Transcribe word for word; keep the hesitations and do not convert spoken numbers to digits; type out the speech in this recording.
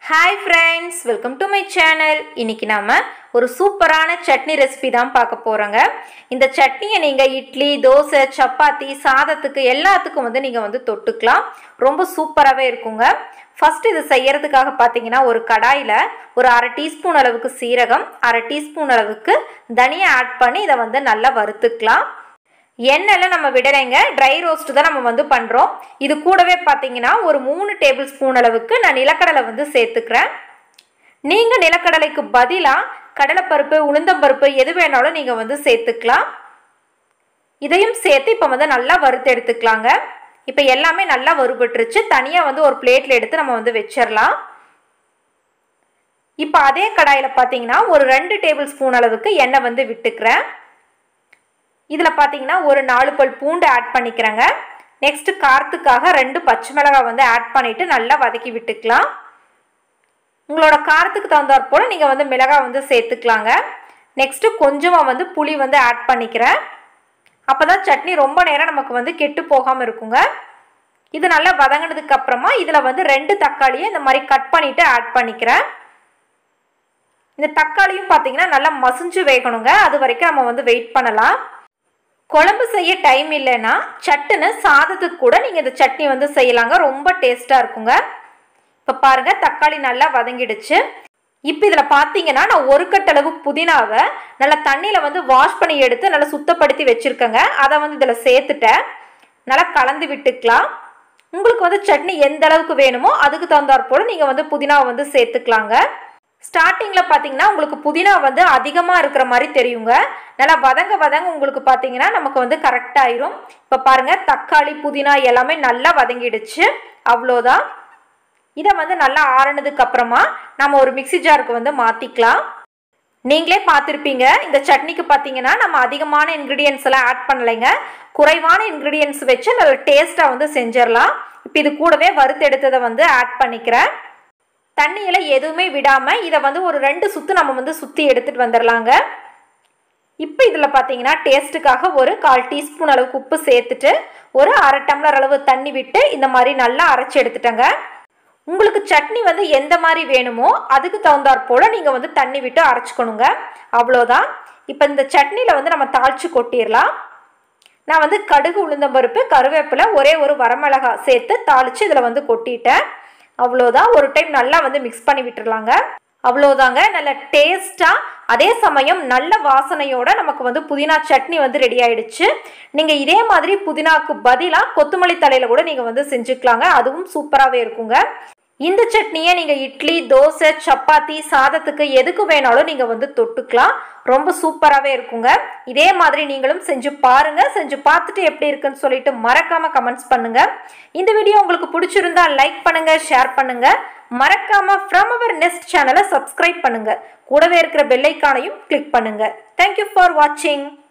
Hi friends, welcome to my channel. இன்னைக்கு நாம ஒரு சூப்பரான சட்னி ரெசிபி தான் பார்க்க போறோங்க. இந்த சட்னியை நீங்க இட்லி, தோசை, சப்பாத்தி, சாதத்துக்கு எல்லாத்துக்கும் வந்து நீங்க வந்து தொட்டுக்கலாம். ரொம்ப சூப்பராவே இருக்குங்க. ஃபர்ஸ்ட் இது செய்யறதுக்காக பாத்தீங்கன்னா ஒரு கடாயில ஒரு அரை டீஸ்பூன் அளவுக்கு சீரகம், அரை டீஸ்பூன் அளவுக்கு தனியா ஆட் பண்ணி இத வந்து நல்லா வறுத்துக்கலாம். எண்ணெயில நம்ம விடலைங்க, ட்ரை ரோஸ்ட் தான் நம்ம வந்து பண்றோம். இது கூடவே பாத்தீங்கன்னா ஒரு மூணு டேபிள் ஸ்பூன் அளவுக்கு நான் நிலக்கடலை வந்து சேர்த்துக்கிறேன். நீங்க நிலக்கடலைக்கு பதிலா கடலைப்பருப்பு, உளுந்தம்பருப்பு எது வேணாலும் நீங்க வந்து சேர்த்துக்கலாம். இதையும் சேர்த்து இப்போ வந்து நல்லா வறுத்து எடுத்துக்கலாங்க. இப்போ எல்லாமே நல்லா வறுபட்டுருச்சு. தனியா வந்து ஒரு பிளேட்ல எடுத்து நம்ம வந்து வச்சிடலாம். இப்போ அதே கடாயில பாத்தீங்கன்னா ஒரு ரெண்டு டேபிள் ஸ்பூன் அளவுக்கு எண்ணெய் வந்து விட்டுக்கிறேன். இதுல பாத்தீங்கன்னா ஒரு நாலு பல் பூண்டு ஆட் பண்ணிக்கிறேங்க. நெக்ஸ்ட் காரத்துக்காக ரெண்டு பச்சை மிளகாய் வந்து ஆட் பண்ணிட்டு நல்லா வதக்கி விட்டுக்கலாம். உங்களோட காரத்துக்கு தகுந்தாற் போல நீங்க வந்து மிளகாய் வந்து சேர்த்துக்கலாங்க. நெக்ஸ்ட் கொஞ்சமா வந்து புளி வந்து ஆட் பண்ணிக்கிறேன். அப்பதான் சட்னி ரொம்ப நேரம் நமக்கு வந்து கெட்டு போகாம இருக்குங்க. இது நல்லா வதங்கினதுக்கு அப்புறமா இதுல வந்து ரெண்டு தக்காளியை இந்த மாதிரி கட் பண்ணிட்டு ஆட் பண்ணிக்கிறேன். இந்த தக்காளியும் பாத்தீங்கன்னா நல்லா மசிஞ்சு வேகணுங்க. அது வரைக்கும் நம்ம வந்து வெயிட் பண்ணலாம். குழம்பு செய்ய டைம் இல்லைன்னா சட்டுன்னு சாதத்துக்கு கூட நீங்க இந்த சட்னி வந்து செய்யலாங்க. ரொம்ப டேஸ்டா இருக்குங்க. இப்ப பாருங்க தக்காளி நல்லா வதங்கிடுச்சு. இப்ப இதுல பாத்தீங்கன்னா நான் ஒரு கட்டளவு புதினாவை நல்லா தண்ணியில வந்து வாஷ் பண்ணி எடுத்து நல்லா சுத்தப்படுத்தி வச்சிருக்கேங்க. அதை வந்து இதுல சேர்த்துட்டேன். நல்லா கலந்து விட்டுக்கலாம். உங்களுக்கு வந்து சட்னி எந்த அளவுக்கு வேணுமோ அதுக்கு தகுந்தாற் போல நீங்க வந்து புதினாவை வந்து சேர்த்துக்கலாங்க. ஸ்டார்டிங்ல பாத்தீங்கன்னா உங்களுக்கு புதினா வந்து அதிகமா இருக்கிற மாதிரி தெரியுங்க. நல்லா வதங்க வதங்க உங்களுக்கு பாத்தீங்கன்னா நமக்கு வந்து கரெக்ட் ஆயிரும். இப்ப பாருங்க தக்காளி, புதினா எல்லாமே நல்லா வதங்கிடுச்சு. அவ்வளோதான். இதை வந்து நல்லா ஆறுனதுக்கு அப்புறமா நம்ம ஒரு மிக்ஸி ஜாருக்கு வந்து மாத்திக்கலாம். நீங்களே பார்த்துருப்பீங்க இந்த சட்னிக்கு பாத்தீங்கன்னா நம்ம அதிகமான இன்கிரீடியன்ஸ் எல்லாம் ஆட் பண்ணலைங்க. குறைவான இன்கிரீடியன்ஸ் வச்சு நல்ல டேஸ்டா வந்து செஞ்சிடலாம். இப்போ இது கூடவே வறுத்து எடுத்ததை வந்து ஆட் பண்ணிக்கிறேன். தண்ணியில எதுவுமே விடாம இதை வந்து ஒரு ரெண்டு சுத்து நம்ம வந்து சுத்தி எடுத்துட்டு வந்துடலாங்க. இப்போ இதுல பாத்தீங்கன்னா டேஸ்ட்டுக்காக ஒரு கால் டீஸ்பூன் அளவுக்கு உப்பு சேர்த்துட்டு ஒரு அரை டம்ளர் அளவு தண்ணி விட்டு இந்த மாதிரி நல்லா அரைச்சி எடுத்துட்டேங்க. உங்களுக்கு சட்னி வந்து எந்த மாதிரி வேணுமோ அதுக்கு தகுந்தாற் போல நீங்க வந்து தண்ணி விட்டு அரைச்சிக்கணுங்க. அவ்வளோதான். இப்போ இந்த சட்னியில வந்து நம்ம தாளிச்சு கொட்டிடலாம். நான் வந்து கடுகு, உளுந்தம்பருப்பு, கருவேப்பிலை, ஒரே ஒரு வரமிளகாய் சேர்த்து தாளிச்சு இதுல வந்து கொட்டிட்டேன். அவ்வளோதான். ஒரு டைம் நல்லா வந்து மிக்ஸ் பண்ணி விட்டுறலாங்க. அவ்வளோதாங்க. நல்ல டேஸ்டா அதே சமயம் நல்ல வாசனையோட நமக்கு வந்து புதினா சட்னி வந்து ரெடி ஆயிடுச்சு. நீங்க இதே மாதிரி புதினாக்கு பதிலா கொத்தமல்லி தலையில கூட நீங்க வந்து செஞ்சுக்கலாங்க. அதுவும் சூப்பராகவே இருக்குங்க. இந்த சட்னியை நீங்க இட்லி, தோசை, சப்பாத்தி, சாதத்துக்கு எதுக்கு வேணாலும் நீங்க வந்து தொட்டுக்கலாம். ரொம்ப சூப்பராகவே இருக்குங்க. இதே மாதிரி நீங்களும் செஞ்சு பாருங்க. செஞ்சு பார்த்துட்டு எப்படி இருக்குன்னு சொல்லிட்டு மறக்காம கமெண்ட்ஸ் பண்ணுங்க. இந்த வீடியோ உங்களுக்கு பிடிச்சிருந்தா லைக் பண்ணுங்க, ஷேர் பண்ணுங்க. மறக்காம ஃப்ரம் அவர் நெஸ்ட் சேனலை சப்ஸ்கிரைப் பண்ணுங்க. கூடவே இருக்கிற பெல் ஐகானையும் கிளிக் பண்ணுங்க. தேங்க்யூ ஃபார் வாட்சிங்.